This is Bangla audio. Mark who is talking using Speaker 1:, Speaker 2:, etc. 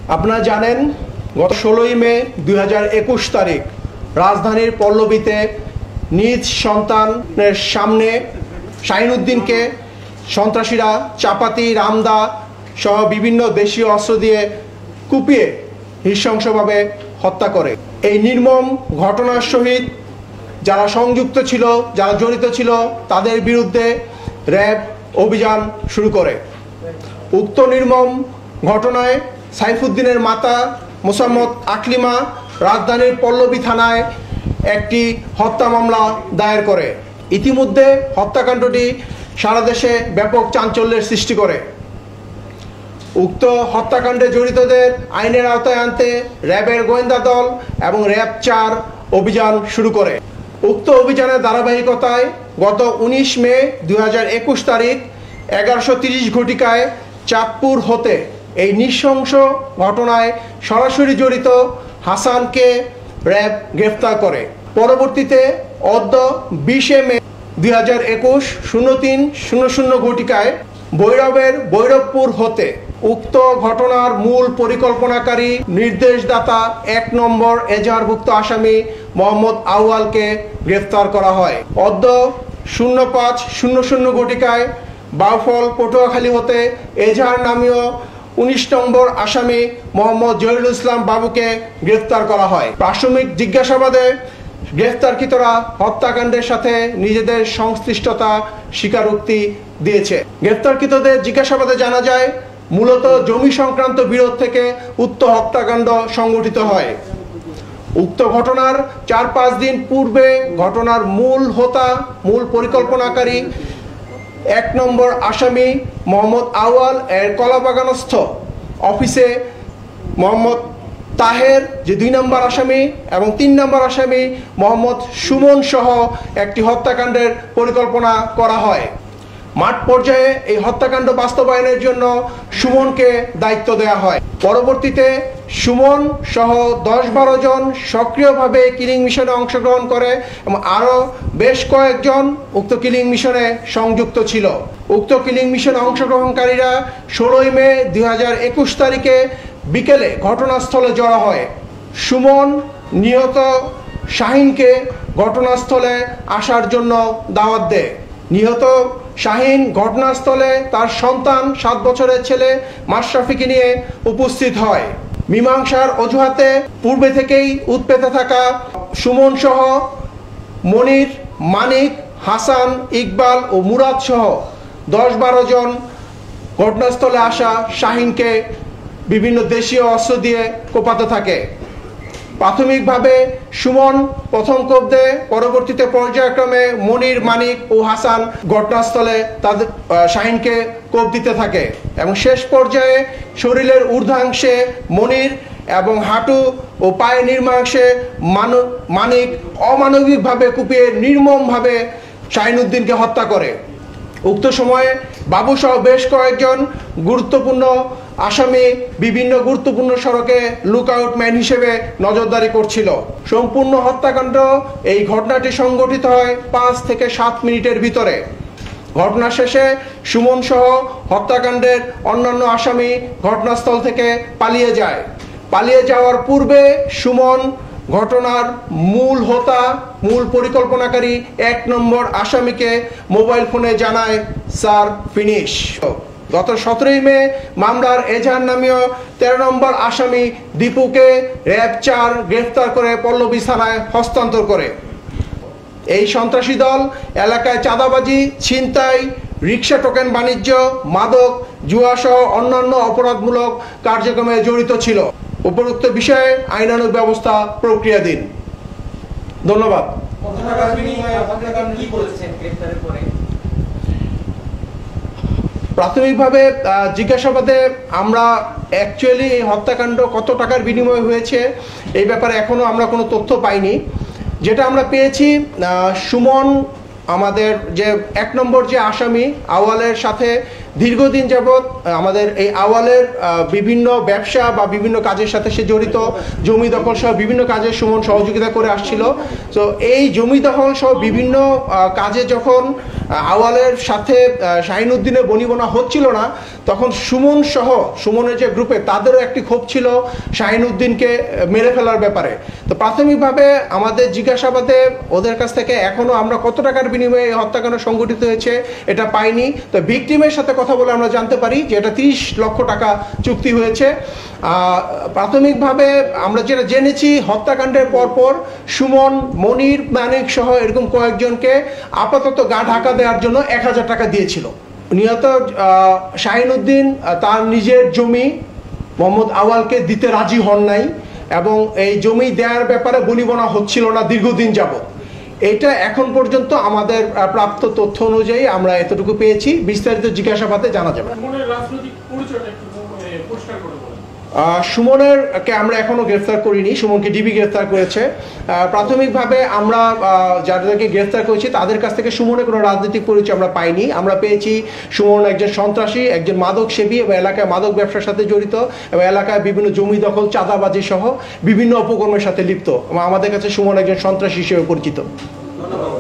Speaker 1: আপনারা জানেন গত 16ই মে 2021 তারিখ রাজধানীর পল্লবীতে নিজ সন্তানের সামনে শাহিন উদ্দিনকে সন্ত্রাসীরা চাপাতি রামদা সহ বিভিন্ন দেশীয় অস্ত্র দিয়ে কুপিয়ে নৃশংসভাবে হত্যা করে। এই নির্মম ঘটনার সহিত যারা সংযুক্ত ছিল, যারা জড়িত ছিল, তাদের বিরুদ্ধে র্যাব অভিযান শুরু করে। উক্ত নির্মম ঘটনায় সাইফুদ্দিনের মাতা মোসাম্মদ আকলিমা রাজধানীর পল্লবী থানায় একটি হত্যা মামলা দায়ের করে। ইতিমধ্যে হত্যাকাণ্ডটি সারা দেশে ব্যাপক চাঞ্চল্যের সৃষ্টি করে। উক্ত হত্যাকাণ্ডে জড়িতদের আইনের আওতায় আনতে র্যাবের গোয়েন্দা দল এবং র্যাব 4 অভিযান শুরু করে। উক্ত অভিযানের ধারাবাহিকতায় গত 19 মে 2021 তারিখ 11:30 ঘটিকায় চাঁদপুর হতে এই নৃশংস ঘটনায় সরাসরি জড়িত হাসানকে র্যাব গ্রেফতার করে। পরবর্তীতে অদ্য 20 মে 2021 03:00 ঘটিকায় ভৈরবের ভৈরবপুর হতে উক্ত ঘটনার মূল পরিকল্পনাকারী নির্দেশদাতা 1 নম্বর এজাহারভুক্ত আসামি মোহাম্মদ আউয়ালকে গ্রেফতার করা হয়। অদ্য 05:00 ঘটিকায় বাউফল পটুয়াখালী হতে এজাহার নামীয় 19 নম্বর আসামি মোহাম্মদ জহিরুল ইসলাম বাবুকে গ্রেফতার করা হয়। প্রাথমিক জিজ্ঞাসাবাদে গ্রেফতারকৃতরা হত্যাকাণ্ডের সাথে নিজেদের সংশ্লিষ্টতা স্বীকারোক্তি দিয়েছে। গ্রেফতারকৃতদের জিজ্ঞাসাবাদে জানা যায় মূলত জমি সংক্রান্ত বিরোধ থেকে উক্ত হত্যাকাণ্ড সংঘটিত হয়। উক্ত ঘটনার 4-5 দিন পূর্বে ঘটনার মূল পরিকল্পনাকারী 1 নম্বর আসামি মোহাম্মদ আউয়াল এর কলাবাগানস্থ অফিসে মোহাম্মদ তাহের যে 2 নম্বর আসামি এবং 3 নম্বর আসামি মোহাম্মদ সুমন সহ একটি হত্যাকাণ্ডের পরিকল্পনা করা হয়। মাঠ পর্যায়ে এই হত্যাকাণ্ড বাস্তবায়নের জন্য সুমনকে দায়িত্ব দেওয়া হয়। পরবর্তীতে সুমন সহ 10-12 জন সক্রিয়ভাবে কিলিং মিশনে অংশগ্রহণ করে এবং আরও বেশ কয়েকজন উক্ত কিলিং মিশনে সংযুক্ত ছিল। উক্ত কিলিং মিশনে অংশগ্রহণকারীরা 16ই মে 2021 তারিখে বিকেলে ঘটনাস্থলে জড়ো হয়। সুমন নিহত শাহিনকে ঘটনাস্থলে আসার জন্য দাওয়াত দেয়। নিহত শাহিন ঘটনাস্থলে তার সন্তান 7 বছরের ছেলে মাশরাফিকে নিয়ে উপস্থিত হয়। মীমাংসার অজুহাতে পূর্বে থেকেই উৎপেতে থাকা সুমন সহ মনির, মানিক, হাসান, ইকবাল ও মুরাদ সহ 10-12 জন ঘটনাস্থলে আসা শাহিনকে বিভিন্ন দেশীয় অস্ত্র দিয়ে কোপাতে থাকে। প্রাথমিকভাবে সুমন প্রথম কোপ দেয়, পরবর্তীতে পর্যায়ক্রমে মনির, মানিক ও হাসান ঘটনাস্থলে তাদের শাহিনকে কোপ দিতে থাকে এবং শেষ পর্যায়ে শরীরের ঊর্ধ্বাংশে মনির এবং হাঁটু ও পায়ের নিম্নাংশে মানিক অমানবিকভাবে কুপিয়ে নির্মমভাবে শাহিন উদ্দিনকে হত্যা করে। উক্ত সময়ে বাবুসহ বেশ কয়েকজন গুরুত্বপূর্ণ আসামি বিভিন্ন গুরুত্বপূর্ণ সড়কে লুকআউট ম্যান হিসেবে নজরদারি করছিল। সম্পূর্ণ হত্যাকাণ্ড এই ঘটনাটি সংঘটিত হয় 5 থেকে 7 মিনিটের ভিতরে। ঘটনা শেষে সুমন সহ হত্যাকাণ্ডের অন্যান্য আসামি ঘটনাস্থল থেকে পালিয়ে যায়। পালিয়ে যাওয়ার পূর্বে সুমন ঘটনার মূল পরিকল্পনাকারী 1 নম্বর আসামিকে মোবাইল ফোনে জানায় স্যার ফিনিশ। গত 17ই মে মামলার এজাহার নামীয় 13 নম্বর আসামি দীপুকে র্যাব 4 গ্রেফতার করে পল্লবী থানায় হস্তান্তর করে। এই সন্ত্রাসী দল এলাকায় চাঁদাবাজি, ছিনতাই, রিক্সা টোকেন বাণিজ্য, মাদক, জুয়া সহ অন্যান্য অপরাধমূলক কার্যক্রমে জড়িত ছিল। উপরোক্ত বিষয়ে আইনানুগ ব্যবস্থা প্রক্রিয়াধীন। ধন্যবাদ। প্রাথমিকভাবে জিজ্ঞাসাবাদে আমরা অ্যাকচুয়ালি এই হত্যাকাণ্ড কত টাকার বিনিময়ে হয়েছে এই ব্যাপারে এখনও আমরা কোনো তথ্য পাইনি। যেটা আমরা পেয়েছি, সুমন আমাদের যে 1 নম্বর যে আসামি আওয়ালের সাথে দীর্ঘদিন যাবৎ আমাদের এই আওয়ালের বিভিন্ন ব্যবসা বা বিভিন্ন কাজের সাথে সে জড়িত, জমি দখল সহ বিভিন্ন কাজে সুমন সহযোগিতা করে আসছিল। তো এই জমি দখল সহ বিভিন্ন কাজে যখন আওয়ালের সাথে শাহিনউদ্দিনের বনিবনা হচ্ছিল না, তখন সুমন সহ সুমনের যে গ্রুপে তাদেরও একটি ক্ষোভ ছিল শাহিনউদ্দিনকে মেরে ফেলার ব্যাপারে। তো প্রাথমিকভাবে আমাদের জিজ্ঞাসাবাদে ওদের কাছ থেকে এখনো আমরা কত টাকার বিনিময়ে হত্যাকাণ্ড সংঘটিত হয়েছে এটা পাইনি। তো ভিকটিমের সাথে কথা বলে আমরা জানতে পারি যে এটা 30 লক্ষ টাকা চুক্তি হয়েছে। প্রাথমিকভাবে আমরা যেটা জেনেছি, হত্যাকাণ্ডের পরপর সুমন, মনির, মানিক সহ এরকম কয়েকজনকে আপাতত গা ঢাকা দেওয়ার জন্য 1000 টাকা দিয়েছিল। নিহত শাহিনউদ্দিন তার নিজের জমি মোহাম্মদ আওয়ালকে দিতে রাজি হন নাই এবং এই জমি দেওয়ার ব্যাপারে বনিবনা হচ্ছিল না দীর্ঘদিন যাবত। এটা এখন পর্যন্ত আমাদের প্রাপ্ত তথ্য অনুযায়ী আমরা এতটুকু পেয়েছি। বিস্তারিত জিজ্ঞাসাবাদে জানা যাবে। সুমনেরকে আমরা এখনো গ্রেফতার করিনি, সুমনকে ডিবি গ্রেফতার করেছে। প্রাথমিকভাবে আমরা যাদেরকে গ্রেফতার করেছি তাদের কাছ থেকে সুমনের কোনো রাজনৈতিক পরিচয় আমরা পাইনি। আমরা পেয়েছি সুমন একজন সন্ত্রাসী, একজন মাদক সেবী এবং এলাকায় মাদক ব্যবসার সাথে জড়িত এবং এলাকায় বিভিন্ন জমি দখল, চাঁদাবাজি সহ বিভিন্ন অপকর্মের সাথে লিপ্ত। আমাদের কাছে সুমন একজন সন্ত্রাসী হিসেবে পরিচিত।